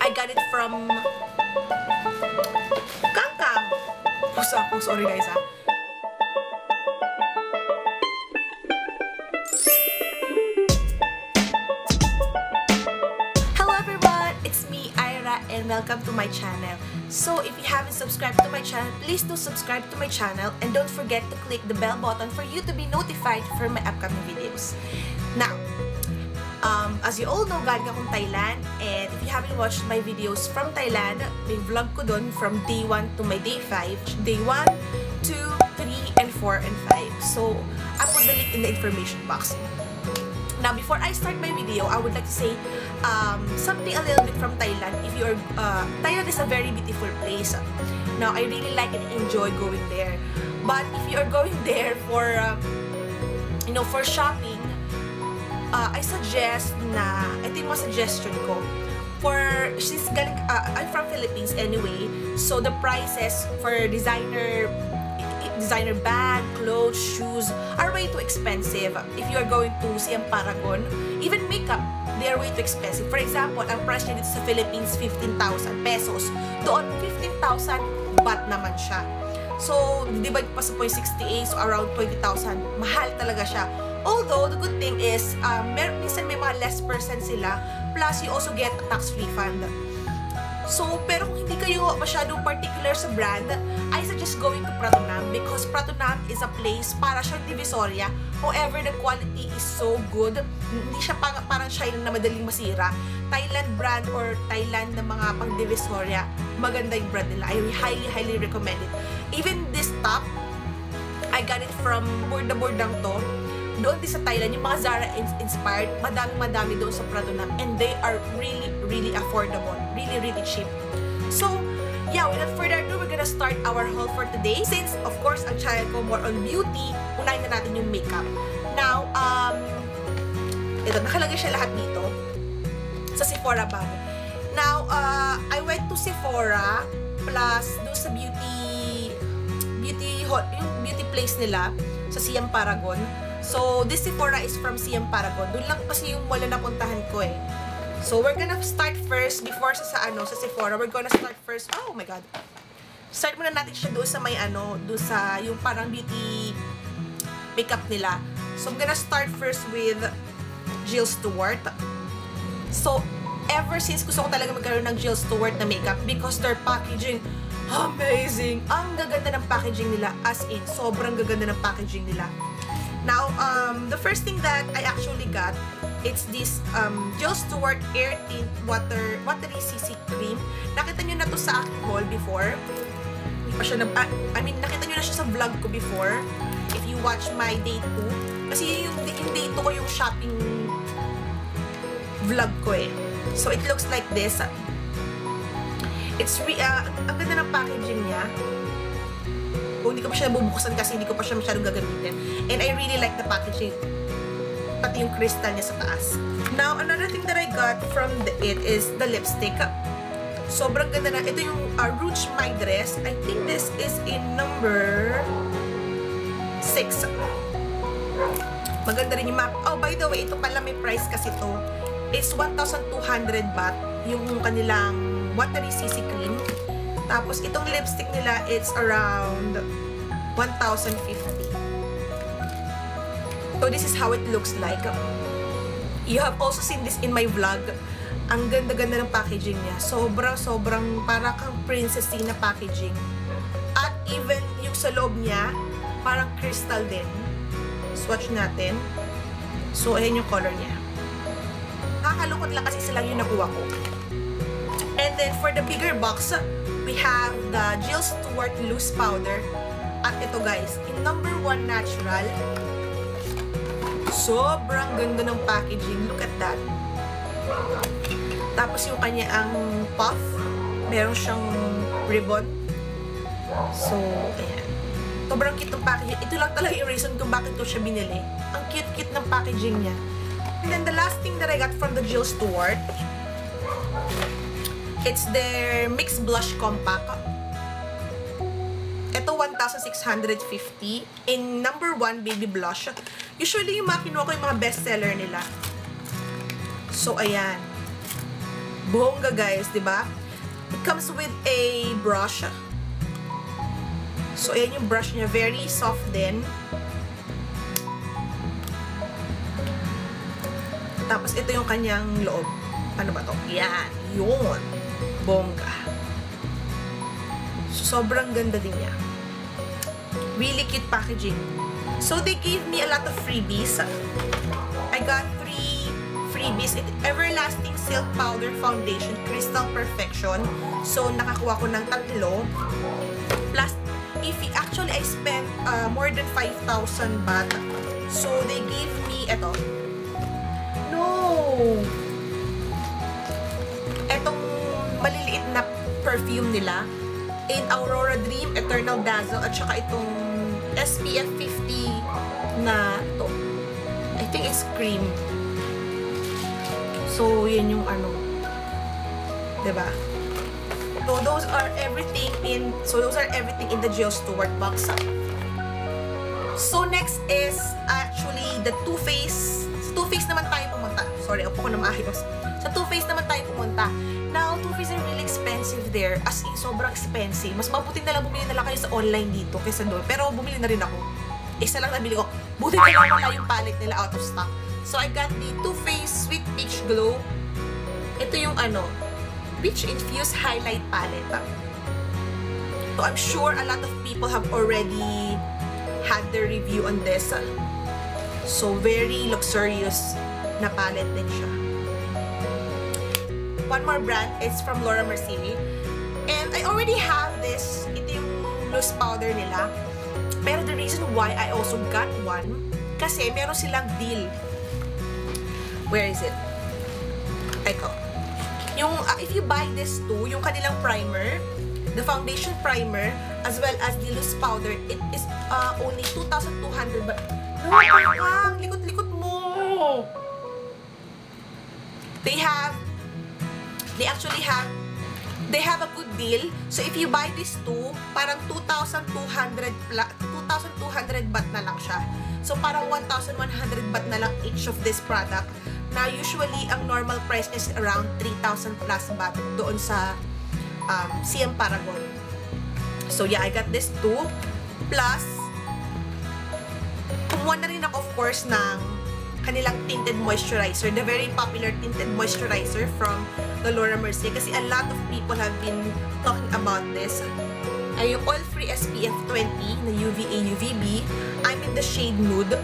I got it from Kangkang. Sorry guys ha. Hello everyone, it's me Ira and welcome to my channel. So if you haven't subscribed to my channel, please do subscribe to my channel and don't forget to click the bell button for you to be notified for my upcoming videos. Now, as you all know, galing akong Thailand, and if you haven't watched my videos from Thailand, may vlog ko dun from day 1 to my day 5. Day 1, 2, 3, and 4, and 5. So, I'll put the link in the information box. Now, before I start my video, I would like to say something a little bit from Thailand. If you're, Thailand is a very beautiful place. Now, I really like and enjoy going there. But if you are going there for, for shopping, I suggest na, ito yung mga suggestion ko. I'm from Philippines anyway, so the prices for designer bag, clothes, shoes are way too expensive. If you are going to Siam Paragon, even makeup, they are way too expensive. For example, ang price niya dito sa Philippines, 15,000 pesos. Doon, 15,000 baht naman siya. So, divide pa sa 0.68, so around 20,000. Mahal talaga siya. Although, the good thing is, minsan may mga less percent sila, plus you also get a tax refund. So, pero kung hindi kayo masyadong particular sa brand, I suggest going to Pratunam because Pratunam is a place para siyang Divisoria. However, the quality is so good. Hindi siya parang China na madaling masira. Thailand brand or Thailand na mga pang Divisoria, maganda yung brand nila. I highly recommend it. Even this top, I got it from Burdang to. Doon din sa Thailand, yung mga Zara inspired, madami doon sa Pratunam, and they are really affordable, really cheap. So, yeah, without further ado, we're gonna start our haul for today. Since, of course, ang channel ko more on beauty, unahin na natin yung makeup. Now, ito, nakalagay siya lahat dito sa Sephora bag. Now, I went to Sephora plus doon sa yung beauty place nila sa Siam Paragon. So, this Sephora is from Siam Paragon. Doon lang kasi yung mall na napuntahan ko eh. So, we're gonna start first, before sa Sephora, we're gonna start first, oh my god. Start muna natin siya doon sa may doon sa yung parang beauty makeup nila. So, I'm gonna start first with Jill Stewart. So, ever since gusto ko talaga magkaroon ng Jill Stewart na makeup because their packaging, amazing! Ang gaganda ng packaging nila, as in, sobrang gaganda ng packaging nila. Now, the first thing that I actually got, it's this Jill Stewart Air Tint Watery CC Cream. Nakita nyo na to sa aking haul before. Nakita nyo na siya sa vlog ko before. If you watch my day 2. Kasi yung day 2 ko yung shopping vlog ko eh. So, it looks like this. It's ang ganda ng packaging niya. Hindi ko pa siya bubuksan kasi hindi ko pa siya masyadong gagamitin. And I really like the packaging. Pati yung crystal niya sa taas. Now, another thing that I got from it is the lipstick. Sobrang ganda na. Ito yung Rouge My Dress. I think this is in number 6. Maganda rin yung map. Oh, by the way, ito pala may price kasi to. It's 1,200 baht. Yung kanilang watery CC cream. Tapos, itong lipstick nila, it's around 1,050. So, this is how it looks like. You have also seen this in my vlog. Ang ganda-ganda ng packaging niya. Sobrang para kang princessy na packaging. At even yung sa loob niya, parang crystal din. Swatch natin. So, ayan yung color niya. Nakakalungkot lang kasi isa lang yung nakuha ko. And then, for the bigger box, we have the Jill Stewart Loose Powder. At ito guys, in number 1 natural. Sobrang ganda ng packaging. Look at that. Tapos yung kanya ang puff. Meron siyang ribbon. So, ayan. Sobrang cute ng packaging. Ito lang talaga yung reason kung bakit ko siya binili. Ang cute-cute ng packaging niya. And then the last thing that I got from the Jill Stewart, it's their Mix Blush Compact. Ito, 1,650. In number 1, Baby Blush. Usually, yung mga kinuha ko yung mga bestseller nila. So, ayan. Bongga guys, di ba? It comes with a brush. So, ayan yung brush niya. Very soft din. Tapos, ito yung kanyang loob. Ano ba to? Yan. Yun. Bongga. So, sobrang ganda din niya. Really cute packaging. So, they gave me a lot of freebies. I got 3 freebies. Everlasting Silk Powder Foundation, Crystal Perfection. So, nakakuha ko ng 3. Plus, actually, I spent more than 5,000 baht. So, they gave me, eto. No! Etong maliliit na perfume nila. In Aurora Dream, Eternal Dazzle, at saka itong SPF 50 na to. I think it's cream. So, yan yung ano. Diba? So, those are everything in the Geo Stewart box. So, next is actually the Too Faced. Sa Too Faced naman tayo pumunta. Sorry, upo ko na maayos. Sa Too Faced naman tayo pumunta. Now, Too Faced are really expensive there. As in, sobrang expensive. Mas mabuti na lang bumili na lang kayo sa online dito kaysa doon. Pero bumili na rin ako. Isa lang nabili ko. Buti na lang wala yung palette nila out of stock. So, I got the Too Faced Sweet Peach Glow. Ito yung ano, Peach Infused Highlight Palette. So, I'm sure a lot of people have already had their review on this. So, very luxurious na palette din siya. One more brand, it's from Laura Mercier. And I already have this. Ito yung loose powder nila. Pero the reason why I also got one, kasi meron silang deal. Where is it? Ito. Yung, if you buy this too, yung kanilang primer, the foundation primer, as well as the loose powder, it is only 2,200 but no, likot-likot mo! They have a good deal. So, if you buy this two, parang 2,200 baht na lang siya. So, parang 1,100 baht na lang each of this product. Na usually, ang normal price is around 3,000 plus baht doon sa CM Paragon. So, yeah, I got this two. Plus, kumuha na rin ako, of course, ng kanilang tinted moisturizer. The very popular tinted moisturizer from the Laura Mercier. Kasi a lot of people have been talking about this. Ay, yung oil-free SPF 20 na UVA, UVB. I'm in the shade Nude.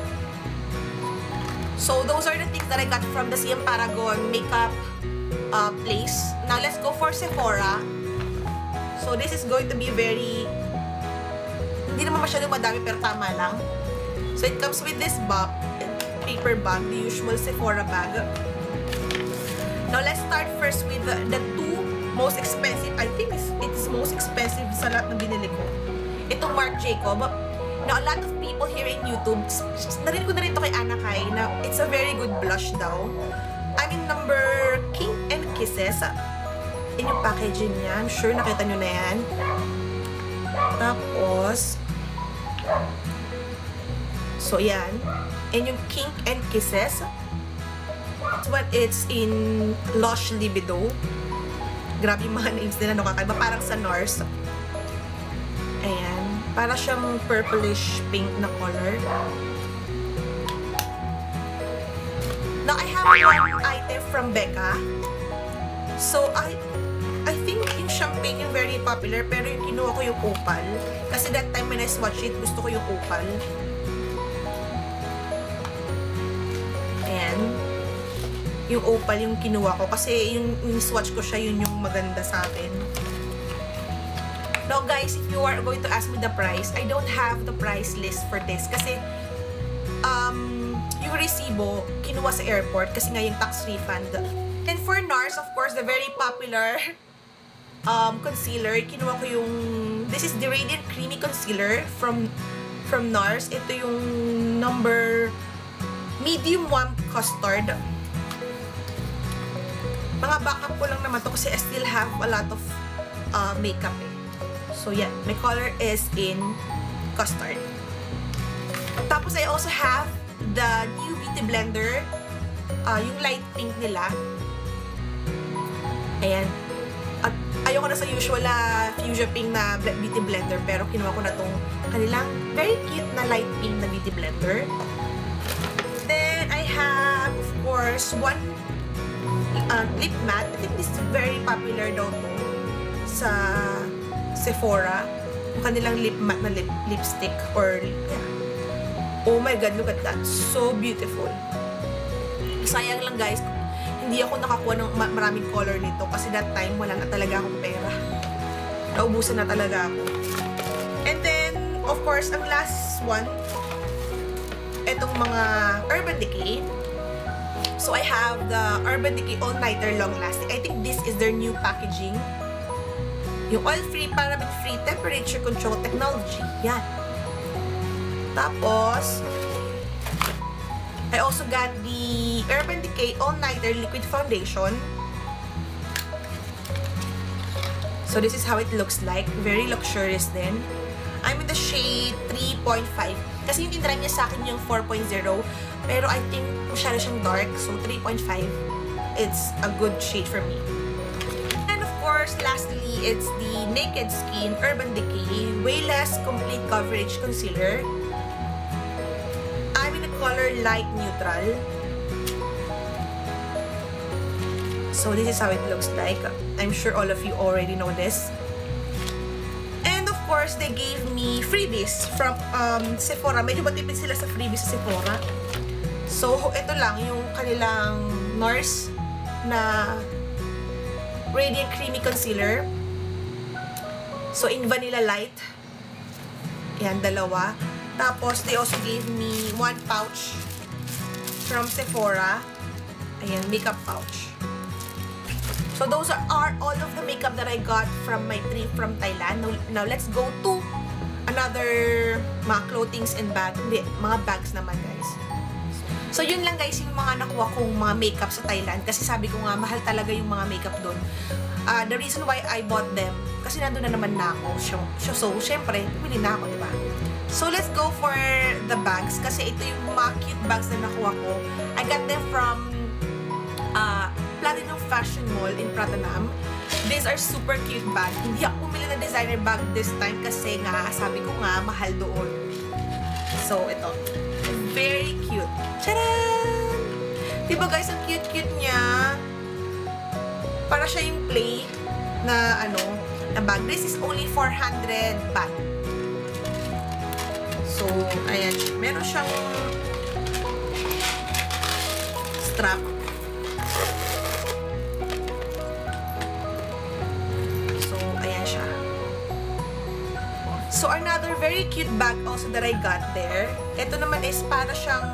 So, those are the things that I got from the CM Paragon makeup place. Now, let's go for Sephora. So, this is going to be very... Hindi naman masyadong madami, pero tama lang. So, it comes with this paper bag, the usual Sephora bag. Now, let's start first with the two most expensive. I think it's most expensive sa lahat na binili ko. Itong Marc Jacob. Now, a lot of people here in YouTube, narinig ko na rin ito kay Anna Kai, na it's a very good blush daw. I'm in number King and Kisses. Yan yung packaging niya. I'm sure nakita nyo na yan. Tapos, so yan. And yung King and Kisses. But it's in Lush Libido. Grabe yung mga names nila, no, kakaiba. Parang sa NARS. Ayan. Para siyang purplish pink na color. Now, I have one item from Becca. So, I think yung champagne yung very popular, pero yung kinuha ko yung opal. Kasi that time when I swatched it, gusto ko yung opal. Ayan. Yung opal yung kinuha ko. Kasi yung swatch ko siya, yun yung maganda sa akin. Now guys, if you are going to ask me the price, I don't have the price list for this. Kasi, yung resibo, kinuha sa airport kasi nga yung tax refund. And for NARS, of course, the very popular concealer, kinuha ko yung, this is the Radiant Creamy Concealer from NARS. Ito yung number medium warm custard. Mga backup ko lang naman to kasi I still have a lot of makeup eh. So yeah, my color is in custard. Tapos I also have the new Beauty Blender, yung light pink nila. Ayan. At ayoko na sa usual na Fuchsia Pink na beauty blender, pero kinuha ko na tong kanilang very cute na light pink na beauty blender. Then, I have, of course, one lip matte. I think this is very popular daw to sa Sephora. Yung kanilang lip matte na lipstick or, yeah. Oh my God, look at that. So beautiful. Sayang lang guys, hindi ako nakakuha ng maraming color nito kasi that time wala na talaga akong pera. Naubusan na talaga ako. And then, of course, ang last one, etong mga Urban Decay. So, I have the Urban Decay All-Nighter Long Lasting. I think this is their new packaging. Yung oil-free, paraben-free, temperature control technology. Yan. Tapos, I also got the Urban Decay All-Nighter Liquid Foundation. So, this is how it looks like. Very luxurious din. I'm in the shade 3.5. Kasi yung tinry niya sa akin yung 4.0. Pero I think masyado siyang dark. So, 3.5. It's a good shade for me. And of course, lastly, it's the Naked Skin Urban Decay Wayless Complete Coverage Concealer. I'm in the color Light Neutral. So, this is how it looks like. I'm sure all of you already know this. And of course, they gave me freebies from Sephora. Medyo matipid sila sa freebies sa Sephora. So, ito lang yung kanilang NARS na Radiant Creamy Concealer. So, in Vanilla Light. Yan, dalawa. Tapos, they also gave me one pouch from Sephora. Ayan, makeup pouch. So, those are all of the makeup that I got from my trip from Thailand. Now, let's go to another mga clothings and bag. Hindi, mga bags naman, guys. So, yun lang, guys, yung mga nakuha kong mga makeup sa Thailand. Kasi sabi ko nga, mahal talaga yung mga makeup doon. The reason why I bought them, kasi nandun na naman na ako. So, syempre, pumili na ako, diba? So, let's go for the bags. Kasi ito yung mga cute bags na nakuha ko. I got them from Platinum Fashion Mall in Pratanam. These are super cute bag. Hindi ako pumili ng designer bag this time kasi nga, sabi ko nga, mahal doon. So, ito. Very cute. Tcharan! Diba guys, ang cute-cute niya. Para siya yung play na na bag. This is only 400 baht. So, ayan. Meron siyang strap. So, ayan siya. So, another very cute bag also that I got there. Ito naman is para siyang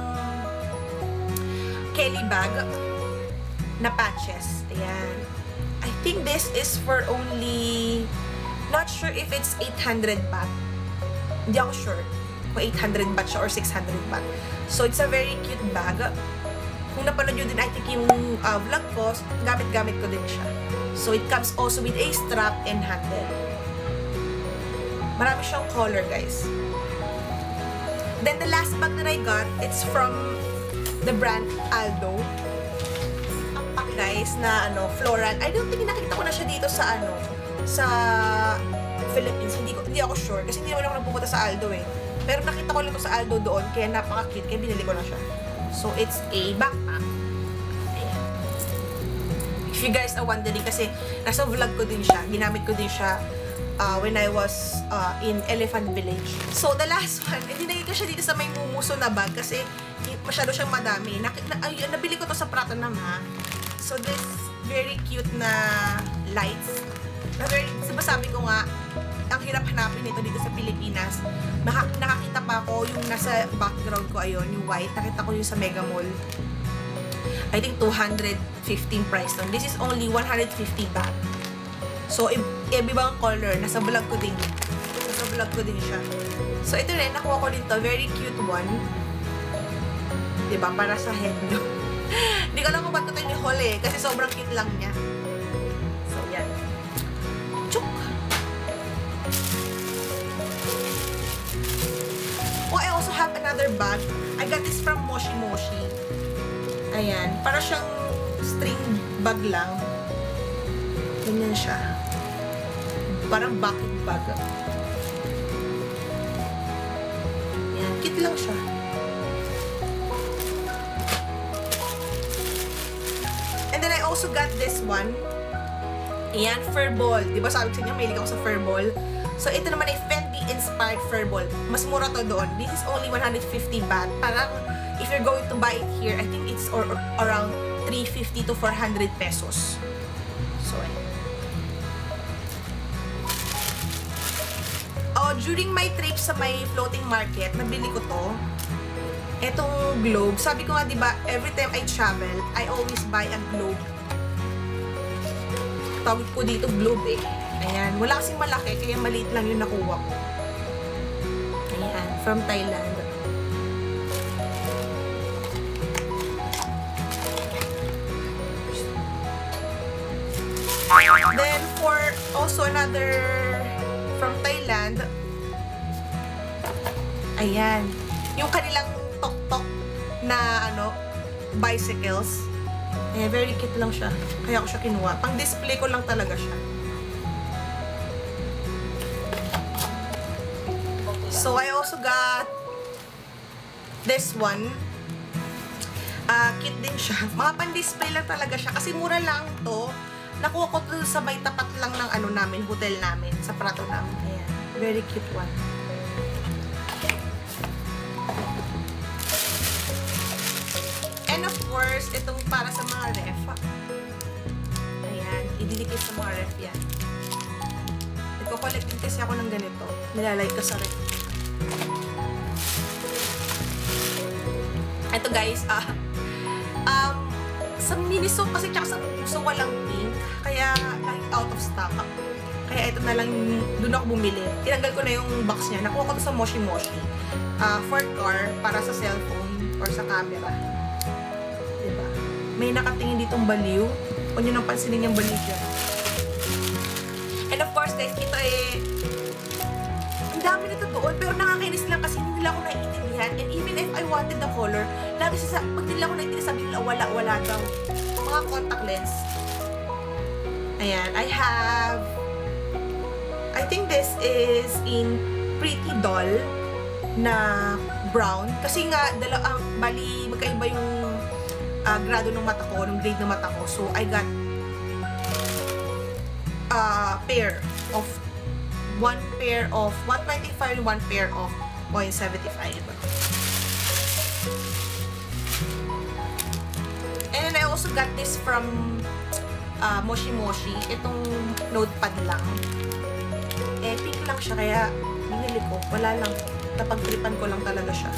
Kelly bag na patches. Ayan. I think this is for only, not sure if it's 800 baht. Hindi ako sure kung 800 baht siya or 600 baht. So, it's a very cute bag. Kung napanood nyo din, I think yung vlog ko, gamit-gamit ko din siya. So, it comes also with a strap and handle. Marami siyang color, guys. Then, the last bag that I got, it's from the brand Aldo. Ang pack, guys, na floral. I don't think nakita ko na siya dito sa sa Philippines. Hindi ako sure. Kasi hindi naman ako nagpupunta sa Aldo eh. Pero nakita ko lang ito sa Aldo doon. Kaya napaka-cute. Kaya binili ko na siya. So, it's a backpack. Ayan. If you guys are wondering, kasi nasa vlog ko din siya. Ginamit ko din siya when I was in Elephant Village. So, the last one, dinagay ko siya dito sa may mumuso na bag kasi masyado siyang madami. Nabili ko to sa Pratanam, ha. So, this very cute na lights. Diba sabi ko nga, ang hirap hanapin ito dito sa Pilipinas. Nakakita pa ako yung nasa background ko, ayun, yung white. Nakita ko yung sa Mega Mall. I think 215 price nun. This is only 150 baht. So, ibang color. Nasa vlog ko din. Nasa vlog ko din siya. So, ito rin. Nakuha ko dito. Very cute one. Diba? Para sa head nyo. Hindi ko lang kung ba't ko tayo ni-haul eh. Kasi sobrang cute lang niya. So, yan. Chuk! Oh, I also have another bag. I got this from Moshi Moshi. Ayan. Para siyang string bag lang. Ganyan siya. Parang bucket bag. Yan, cute lang siya. And then I also got this one. Ayan, fur ball. Diba sabi ko sa inyo, mahilig ako sa fur ball. So, ito naman ay Fendi inspired fur ball. Mas mura to doon. This is only 150 baht. Parang, if you're going to buy it here, I think it's around 350 to 400 pesos. So, ayan. Oh, during my trip sa may floating market, nabili ko to. Etong globe. Sabi ko nga, diba, every time I travel, I always buy a globe. Tawag ko dito globe eh. Ayan. Wala kasing malaki, kaya maliit lang yung nakuha ko. Ayan. From Thailand. Then, for also another from Thailand, ayan. Yung kanilang tok-tok na, bicycles. Eh, very cute lang siya. Kaya ko siya kinuha. Pang-display ko lang talaga siya. So, I also got this one. Cute din siya. Mga pang-display lang talaga siya. Kasi mura lang to. Nakuha ko to sa may tapat lang ng namin, hotel namin. Sa Prato namin. Ayan. Very cute one. And of course, itong para sa mga ref. Ayan, ididikit sa mga ref yan. Nagko-collect din kasi ako ng ganito. Nilalagay ko sa ref. Ito guys, sa Miniso kasi tsaka sa Puso walang pink. Kaya out of stock. Kaya ito na lang, dun ako bumili. Tinanggal ko na yung box niya. Nakuha ko to sa Moshi Moshi. For car, para sa cellphone or sa camera. May nakatingin ditong baliw. Huwag nyo nang pansinin yung baliw dyan. And of course, guys, ito ang dami nito doon. Pero nakakainis lang kasi hindi nila ako naiintindihan. And even if I wanted the color, lagi pag nila ako naiintindihan, sabi nila, wala daw. Mga contact lens. Ayan. I think this is in Pretty Doll na brown. Kasi nga, bali, magkaiba yung grado ng mata ko, ng grade ng mata ko. So, I got one pair of 125 and one pair of 0.75. And then I also got this from Moshi Moshi. Itong notepad lang. Eh, pink lang siya, kaya binili ko. Wala lang. Napag-tripan ko lang talaga siya.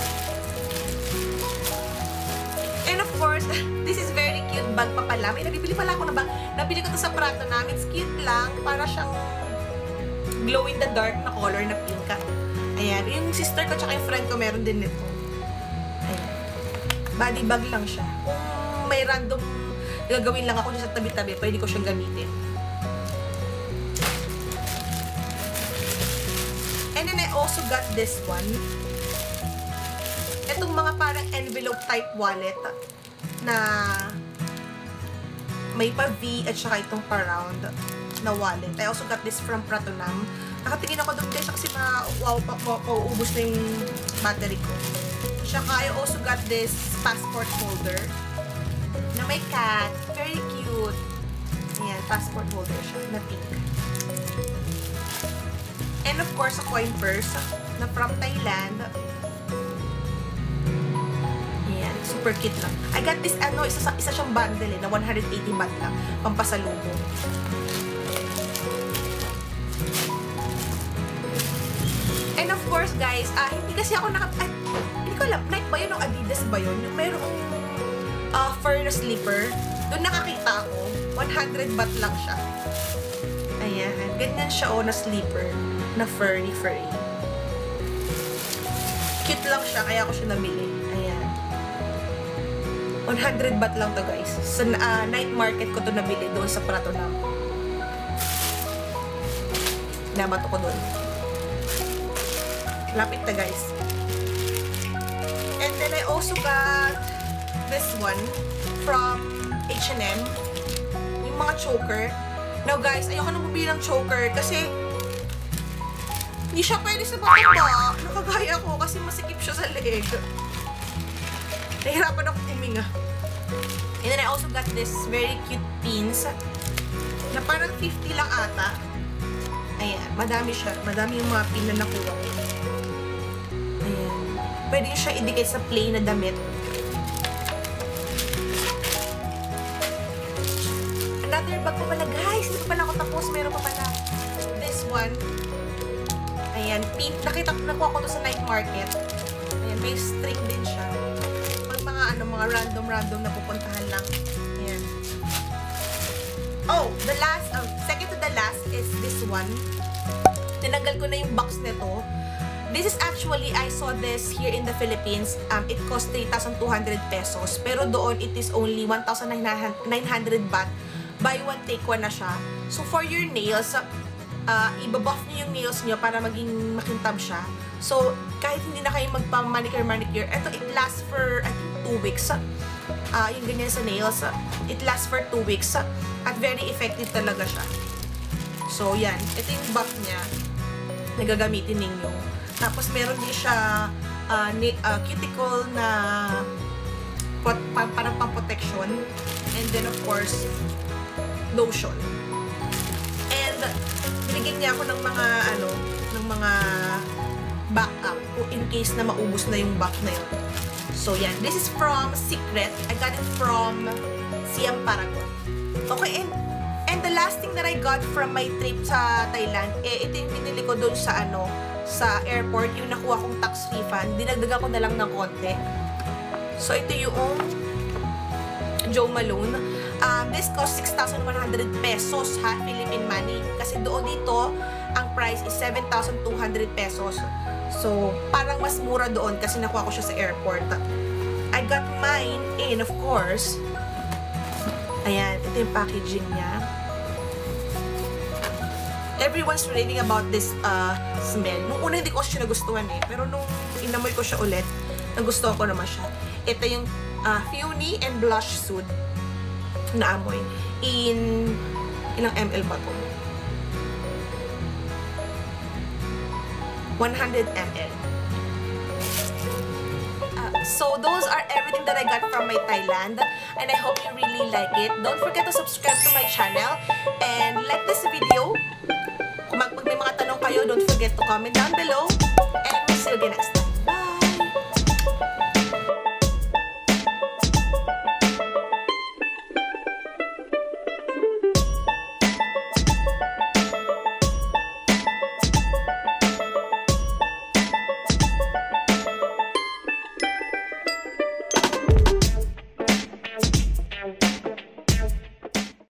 And of course, this is very cute bag pa pala. May nabibili pala ako na bag. Nabili ko to sa Prato namin. It's cute lang. Para siyang glow in the dark na color na pink. Ayan. Yung sister ko tsaka yung friend ko meron din nito. Ayan. Body bag lang siya. Kung may random gagawin lang ako dyan sa tabi-tabi, pwede ko siyang gamitin. And then I also got this one. Itong mga parang envelope type wallet na may pa-V at saka itong pa-round na wallet. I also got this from Pratunam. Nakatingin ako doon guys kasi mauubos na yung battery ko. Tsaka I also got this passport holder na may cat. Very cute. Ayan, passport holder siya na pink. And of course, a coin purse na from Thailand. Ayan, super cute lang. I got this, isa siyang bundle na 180 baht lang. Pampasalubong. And of course, guys, hindi kasi ako hindi ko alam, Nike ba yun o Adidas ba yun? Yung mayroong fur na slipper. Doon nakakita ako. 100 baht lang siya. Ayan. Ganyan siya na slipper. Na furry. Cute lang siya, kaya ako siya nabili. Ayan. 100 baht lang to guys. Sa night market ko to nabili doon sa Pratunam. Nabato ko doon. Lapit na guys. And then I also got this one from H&M. Yung mga choker. Now guys, ayoko nang bumili ng choker kasi hindi siya pwede sa mataba. Nakagaya ko kasi masikip siya sa leeg. Nahihirapan ako huminga. And then I also got this very cute pins na parang 50 lang ata. Ayan, madami siya. Madami yung mga pin na nakuha ko. Ayan. Pwede siya idikit sa plain na damit. Another bag pa pala, guys. Hindi pa pala ako tapos. Meron pa pala. This one. Ayan, pink. Nakuha ko to sa night market. Ayan, may string din siya. Pag mga mga random na pupuntahan lang. Ayan. Oh, the last, second to the last is this one. Tinanggal ko na yung box nito. This is actually, I saw this here in the Philippines. It cost 3,200 pesos. Pero doon, it is only 1,900 baht. Buy one, take one na siya. So, for your nails, ibabuff niyo yung nails niyo para maging makintab siya. So, kahit hindi na kayo magpa-manicure, ito, it lasts for, I think, 2 weeks. Yung ganyan sa nails, it lasts for 2 weeks. At very effective talaga siya. So, yan. Ito yung buff niya na gagamitin ninyo. Tapos, meron din siya cuticle na parang pang-protection. And then, of course, lotion. And, binigyan niya ako ng mga backup in case na maubos na yung buff na yun. So, yan. This is from Secret. I got it from Siam Paragon. Okay, and the last thing that I got from my trip sa Thailand, ito yung pinili ko doon sa sa airport, yung nakuha kong tax refund. Dinagdagan ko na lang ng konti. So, ito yung Jo Malone. This cost 6,100 pesos, ha, Philippine money. Kasi doon dito, ang price is 7,200 pesos. So, parang mas mura doon kasi nakuha ko siya sa airport. I got mine in, of course. Ayan, ito yung packaging niya. Everyone's raving about this smell. Nung una hindi ko siya nagustuhan pero nung inamoy ko siya ulit, nagustuhan ko naman siya. Ito yung Funi and Blush Suit na amoy. Ilang ml ba to? 100 ml. So, those are everything that I got from my Thailand. And I hope you really like it. Don't forget to subscribe to my channel. And like this video. Kung pag may mga tanong kayo, don't forget to comment down below. And we'll see you again next time.